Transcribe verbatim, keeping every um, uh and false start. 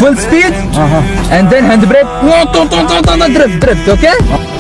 full speed, Uh-huh. and then handbrake, drift, drift, okay?